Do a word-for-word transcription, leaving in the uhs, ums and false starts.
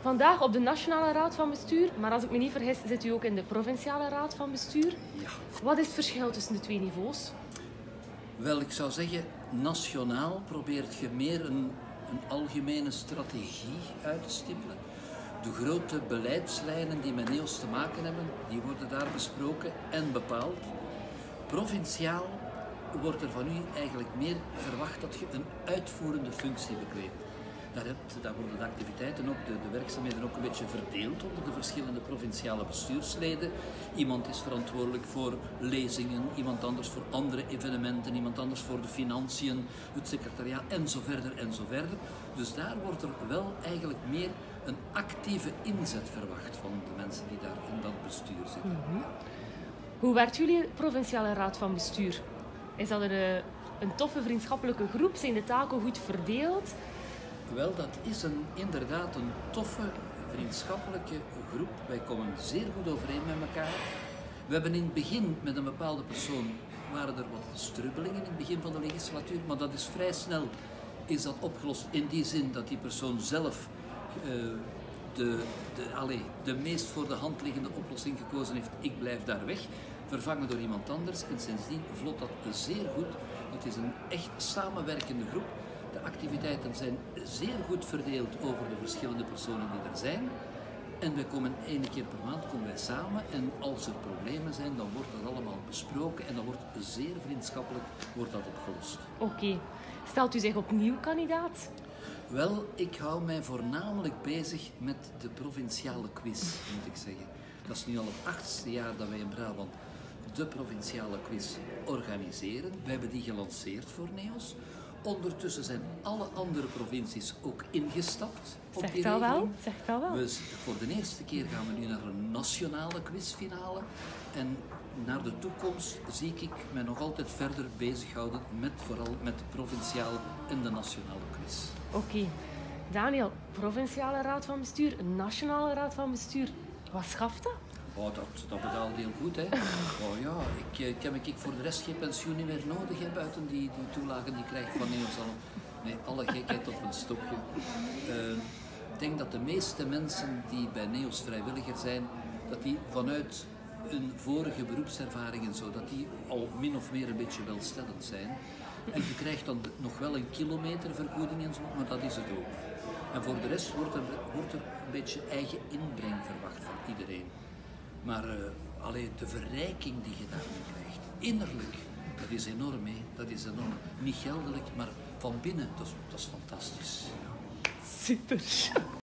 vandaag op de Nationale Raad van Bestuur, maar als ik me niet vergis, zit u ook in de Provinciale Raad van Bestuur. Ja. Wat is het verschil tussen de twee niveaus? Wel, ik zou zeggen, nationaal probeert je meer een, een algemene strategie uit te stippelen. De grote beleidslijnen die met Neos te maken hebben, die worden daar besproken en bepaald. Provinciaal wordt er van u eigenlijk meer verwacht dat je een uitvoerende functie bekleedt. Daar, hebt, daar worden de activiteiten ook, de, de werkzaamheden ook een beetje verdeeld onder de verschillende provinciale bestuursleden. Iemand is verantwoordelijk voor lezingen, iemand anders voor andere evenementen, iemand anders voor de financiën, het secretariaat en zo verder en zo verder. Dus daar wordt er wel eigenlijk meer een actieve inzet verwacht van de mensen die daar in dat bestuur zitten. Mm-hmm. Hoe werkt jullie Provinciale Raad van Bestuur? Is dat een, een toffe vriendschappelijke groep? Zijn de taken goed verdeeld? Wel, dat is een, inderdaad een toffe vriendschappelijke groep. Wij komen zeer goed overeen met elkaar. We hebben in het begin met een bepaalde persoon, waren er wat strubbelingen in het begin van de legislatuur, maar dat is vrij snel is dat opgelost in die zin dat die persoon zelf uh, de, de, allez, de meest voor de hand liggende oplossing gekozen heeft. Ik blijf daar weg, vervangen door iemand anders en sindsdien vlot dat zeer goed. Het is een echt samenwerkende groep. De activiteiten zijn zeer goed verdeeld over de verschillende personen die er zijn. En wij komen één keer per maand komen wij samen en als er problemen zijn, dan wordt dat allemaal besproken en dan wordt zeer vriendschappelijk wordt dat opgelost. Oké. Okay. Stelt u zich opnieuw kandidaat? Wel, ik hou mij voornamelijk bezig met de provinciale quiz, moet ik zeggen. Dat is nu al het achtste jaar dat wij in Brabant de provinciale quiz organiseren. We hebben die gelanceerd voor Neos. Ondertussen zijn alle andere provincies ook ingestapt op Zegt die dat regeling. wel? Zegt dat wel? Dus voor de eerste keer gaan we nu naar een nationale quizfinale. En naar de toekomst zie ik mij nog altijd verder bezighouden met vooral met de provinciale en de nationale quiz. Oké. Okay. Daniel, Provinciale Raad van Bestuur, Nationale Raad van Bestuur. Wat schaft dat? Oh, dat, dat betaalt heel goed, hè. Oh ja, ik, ik heb ik voor de rest geen pensioen niet meer nodig, hè, buiten die, die toelagen die ik krijg van Neos al. Nee, alle gekheid op een stokje. Uh, ik denk dat de meeste mensen die bij Neos vrijwilliger zijn, dat die vanuit hun vorige beroepservaring en zo, dat die al min of meer een beetje welstellend zijn. En je krijgt dan nog wel een kilometervergoeding en zo, maar dat is het ook. En voor de rest wordt er, wordt er een beetje eigen inbreng verwacht van iedereen. Maar uh, allee, de verrijking die je daarmee krijgt, innerlijk, dat is enorm, hè? Dat is enorm. Niet geldelijk, maar van binnen, dat is, dat is fantastisch. Super.